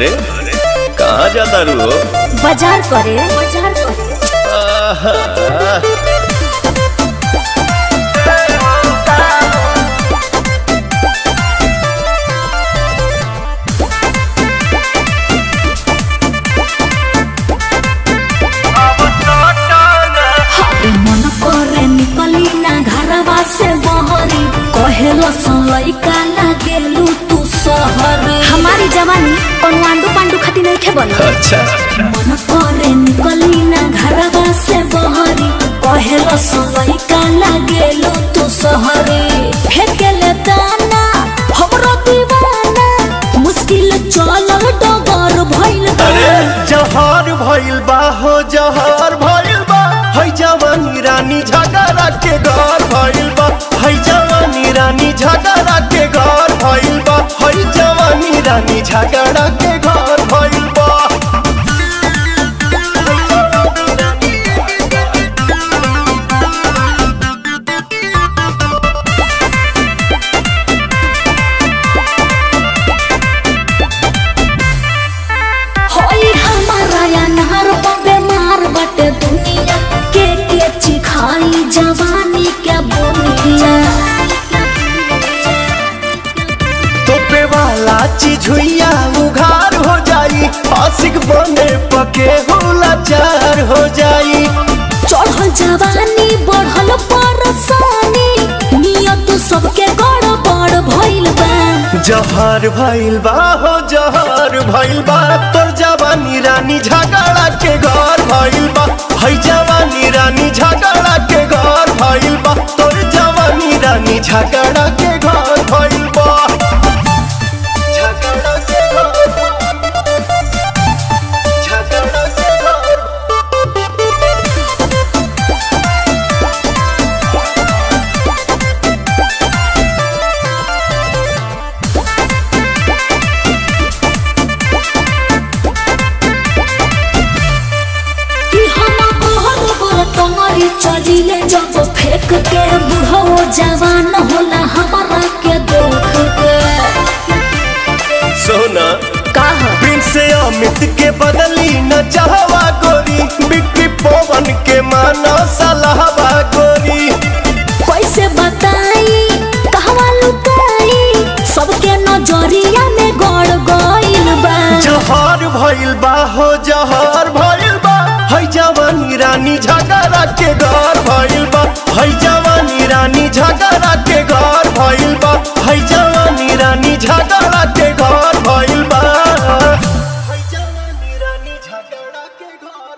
अरे कहाँ जाता रू? बाजार करे बाजार करे। मन करे निकली ना घरवा से बहरी, कहेलो लइका लागेलू तू शहर। हमारी जवानी पांडू पांडू खाती नहीं खे बनी। अच्छा मन करे निकली ना घरवा से बहरी, कहेलो लइका लागेलू तू शहरी। फेंकेले दाना हमरो दीवाना, मुश्किल चलल डगर भइल बा। अरे जहर भइल बा हो जहर भइल बा, है जवानी रानी झगड़ा के घर भइल बा। है जवानी रानी झगड़ा के घर भइल बा। है जवानी रानी झगड़ा के घर भइल बा। होई हमारा या नहर पे मार बटे दुनिया के चिखाई जवानी के बोनिया। तोपे वाला चीज हुइया उघार हो जाई, आशिक बने पके हुलाचार हो जाई। चढ़ल जवानी बढ़ल परसानी, नियत सबके गड़बड़ भइल बा। जहर भइल बा हो जहर भइल बा, तोर जवानी रानी झगड़ा के घर भइल बा। है जवानी रानी झगड़ा के घर भइल बा। तोर जवानी रानी झगड़ा के घर भइल बा। झगड़ा के घर, झगड़ा के घर। कि हम कहल पर तोरी चलिले जब फेंक के, बुढ़ो जवान होला हमारा के देख के। सोना कहा प्रिंस अमित के बदली न चाहवा गोरी, बिक्की पवन के माना सलाहवा गोरी। कैसे बताई कहवा लुकाई, सबके नजरिया में गड़ गइल बा। जहर भइल बा हो जहर भइल बा, है जवानी रानी झगड़ा के घर भइल बा। है जवानी रानी झगड़ा के घर भइल बा। है जवानी रानी झगड़ा के घर भइल बा। है जवानी रानी झगड़ा के घर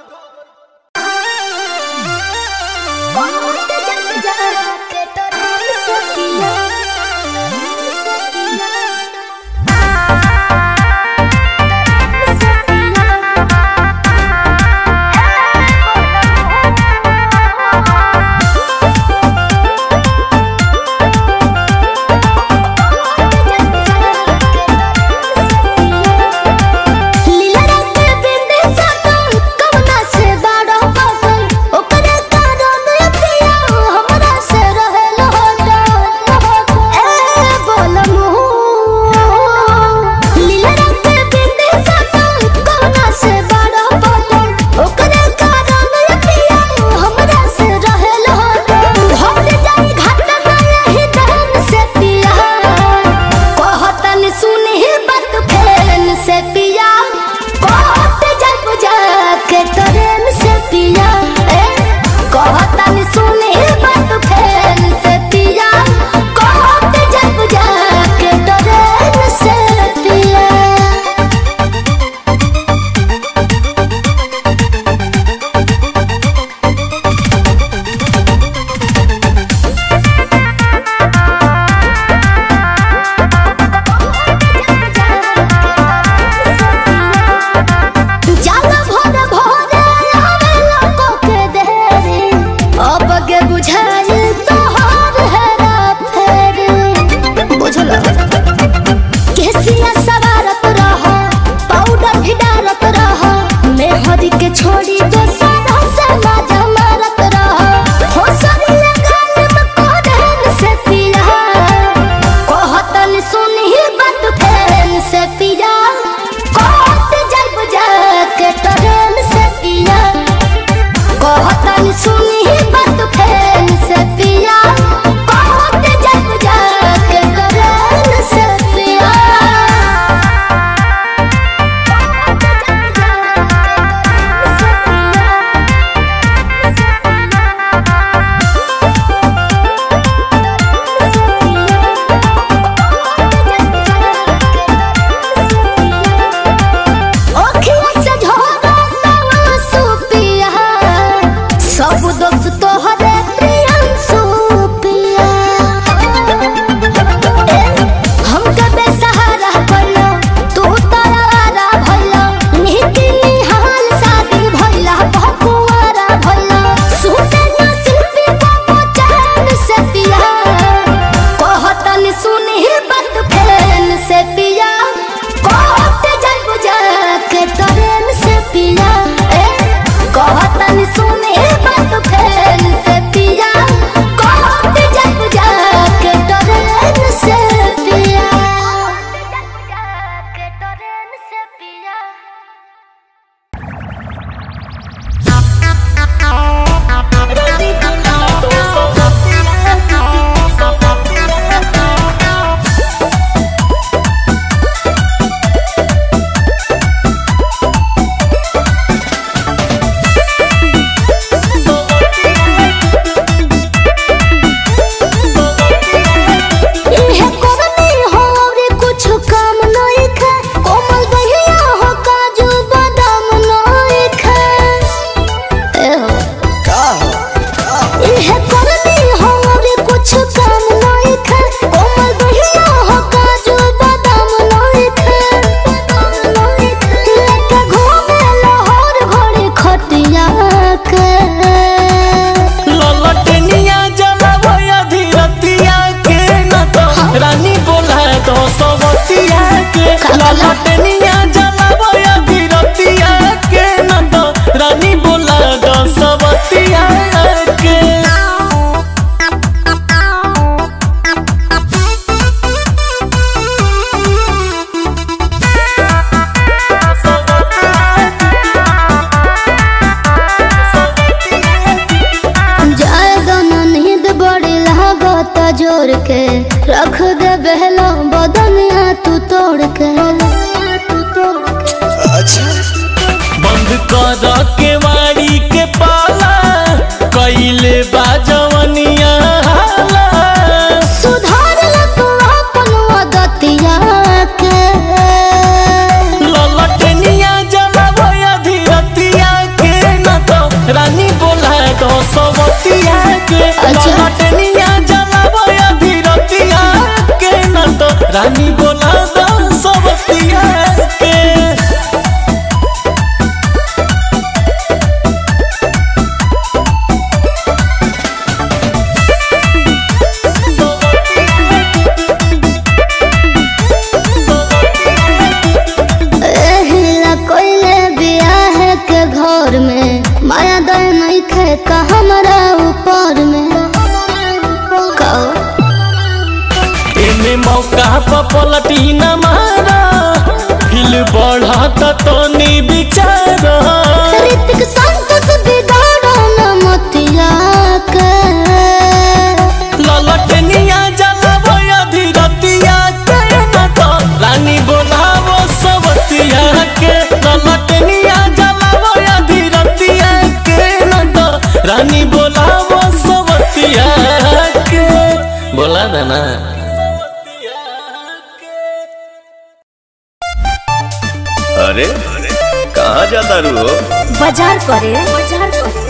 ललटनिया जलावो अभी रतिया के न तो रानी बोला दो सबतिया के। जोड़ के रख दे बहलो बदनिया तू तोड़ के। अच्छा बंद कर के वाड़ी के पाला कइले बाजवनिया हाला। सुधार तू अपन मदतिया के। ललटनिया जलावो अभी रतिया के न तो रानी बोला दो सबतिया के। ललटनिया रानी बोला दो सबतिया के। कोइले बियाह के घर में माया दया नहीं खे का हमारा ऊपर में। मौका पर पलटी न मारा हिल बढ़ा तो नी बिचारा। ऋतिक संतोष बिगाड़ो न मतिया के। ललटनिया जलावो अभी रतिया के न तो रानी बोलावो सबतिया के। ललटनिया जलावो अभी रतिया के न तो रानी बोलावो सबतिया के। बोला देना। अरे कहाँ जाता रू हो? बाजार करे बाजार करे।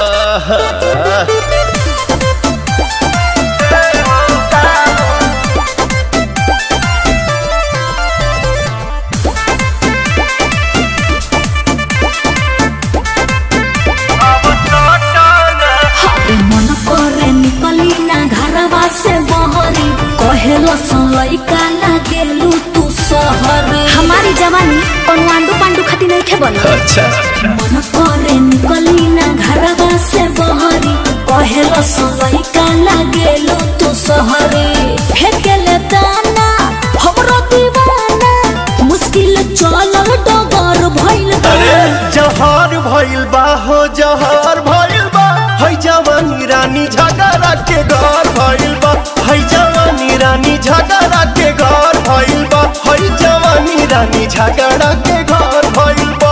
मन करे निकली ना घरवा से बहरी कहेलो लइका लागेलू तू शहर। हमारी जवानी अनुआंडू पांडू खाती नहीं खे बनी। अच्छा मन करे निकली ना घरवा से बहरी कहेलो लइका लागेलू तू शहरी। फेंकेले दाना हमरो दीवाना मुश्किल चलल डगर भइल बा। जहर भइल बा हो जहर भइल बा है जवानी रानी झगड़ा के घर भइल बा। है जवानी रानी झगड़ा के घर भइल बा। है जवानी रानी झगड़ा के घर भइल बा।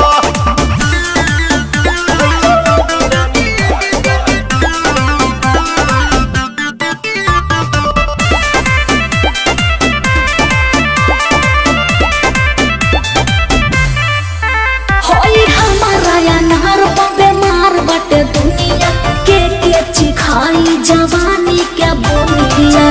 होई हमारा या नहर बेमार बटे दुनिया के चिखाई जवानी के बोनिया।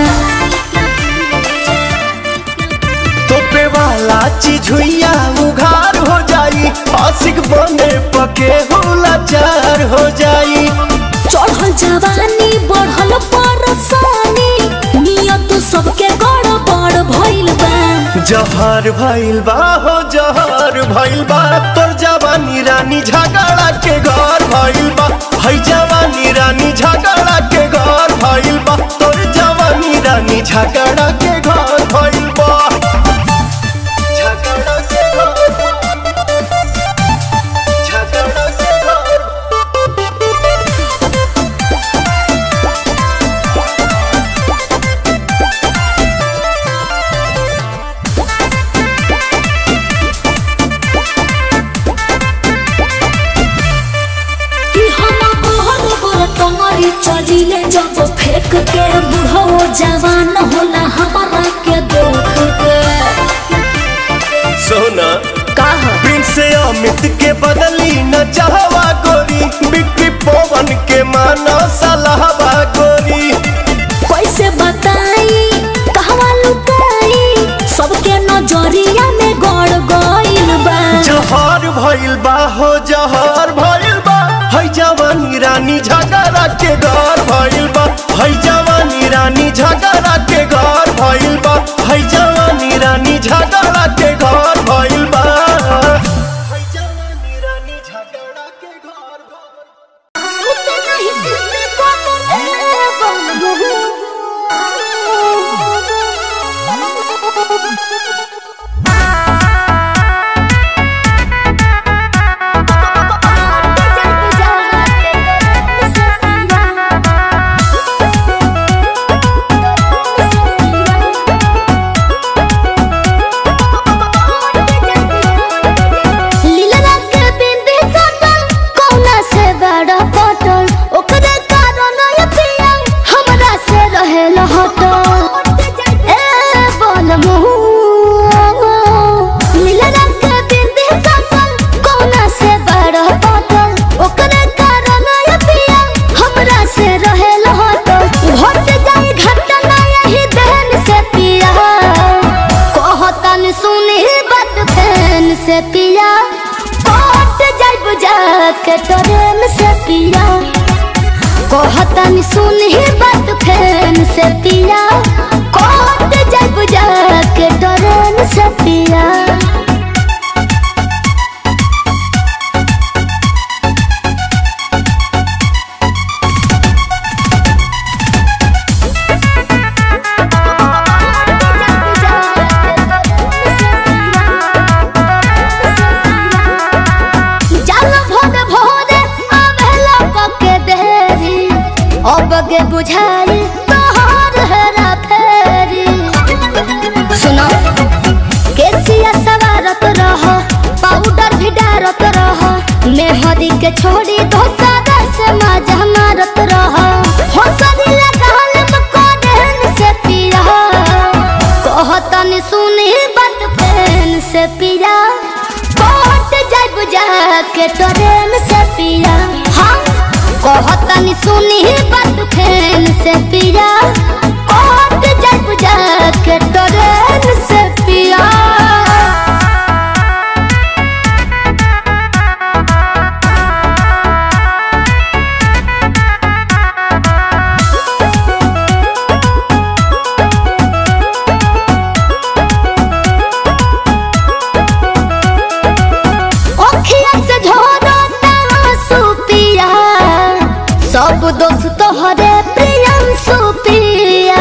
तोपे वाला चीज हुइया उघार हो जाई। आशिक बने पके हुलाचार हो जाई। चढ़ल जवानी बढ़ल परसानी नियत सबके गड़बड़ भइल बा। जहर भइल बा हो जहर भइल बा तोर जवानी रानी झगड़ा के घर भइल बा। है जवानी रानी झगड़ा के घर भइल बा। तोर जवानी रानी झगड़ा के घर भइल बा। झगड़ा के घर झगड़ा के घर। चलिले जब फेंक के बुढ़ो जवान होला। से पिया कोट जाई बुझा के ट्रेन से पिया कहतनी सुन ही बात फैन से पिया कोट जाई बुझा के ट्रेन से पिया बगे बुझाई तोहर हेरा फेरी सुनो केसिया सवारत रह पाउडर भी डारत रह मेहदी के छोड़ी धोसा से मजा मारत रह हंसरी लगाल मकोडन से पिया कहतनी सुनी बात फैन से पिया कोट जाई बुझा के ट्रेन से पिया हम कहतनी सुनी बात फैन से पिया कोट जाई बुझा के ट्रेन से पिया सब दोस्त तोहरे प्रियम सुपिया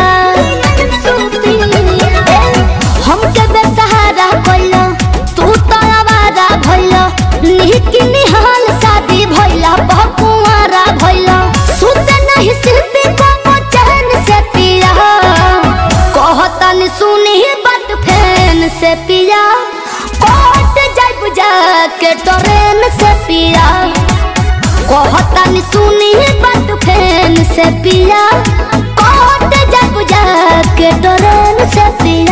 हमके बेसहारा कइला तू तो आवारा भइला निकी निहाल शादी भइला बहुकुआरा भइला सुत नहीं सिर्फ को चैन से पिया कहतनी सुनी बात फैन से पिया कोट जाई बुझा के ट्रेन से पिया कहतनी सुनी बात फैन से पिया कोट जाई बुझा के ट्रेन से पिया।